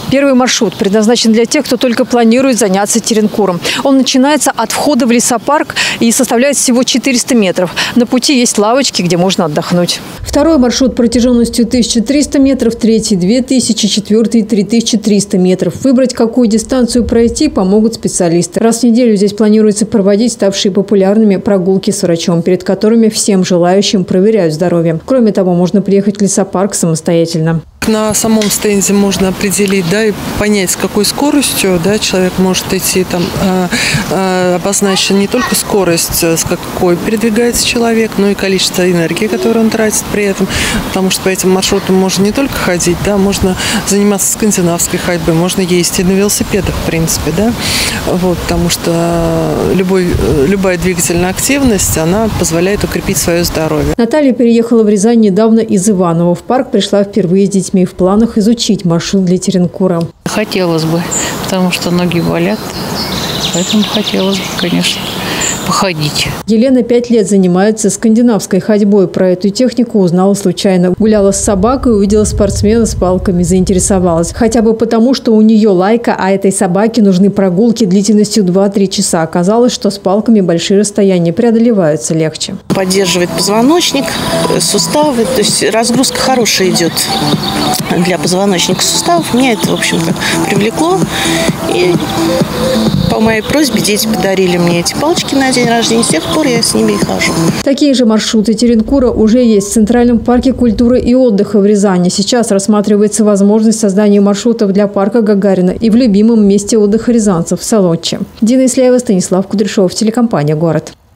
Первый маршрут предназначен для тех, кто только планирует заняться теренкуром. Он начинается от входа в лесопарк и составляет всего 400 метров. На пути есть лавочки, где можно отдохнуть. Второй маршрут протяженностью 1300 метров, третий – 2000, четвертый – 3300 метров. Выбрать, какую дистанцию пройти, помогут специалисты. Раз в неделю здесь планируется проводить ставшие популярными прогулки с врачом, перед которыми всем желающим проверяют здоровье. Кроме того, можно приехать в лесопарк самостоятельно. На самом стенде можно определить, и понять, с какой скоростью, человек может идти. Там обозначена не только скорость, с какой передвигается человек, но и количество энергии, которую он тратит при этом. Потому что по этим маршрутам можно не только ходить, можно заниматься скандинавской ходьбой, можно ездить и на велосипедах, в принципе. Потому что любая двигательная активность, она позволяет укрепить свое здоровье. Наталья переехала в Рязань недавно из Иваново. В парк пришла впервые с детьми. В планах изучить маршрут для теренкура. Хотелось бы, потому что ноги болят. Поэтому хотелось бы, конечно, походить. Елена 5 лет занимается скандинавской ходьбой. Про эту технику узнала случайно. Гуляла с собакой, увидела спортсмена с палками, заинтересовалась. Хотя бы потому, что у нее лайка, а этой собаке нужны прогулки длительностью 2-3 часа. Оказалось, что с палками большие расстояния преодолеваются легче. Поддерживает позвоночник, суставы. То есть разгрузка хорошая идет для позвоночника, суставов. Меня это, в общем-то, привлекло. И по моей просьбе дети подарили мне эти палочки на день рождения. С тех пор я с ними и хожу. Такие же маршруты теренкура уже есть в Центральном парке культуры и отдыха в Рязани. Сейчас рассматривается возможность создания маршрутов для парка Гагарина и в любимом месте отдыха рязанцев – Солодче. Дина Исляева, Станислав Кудряшов, телекомпания «Город».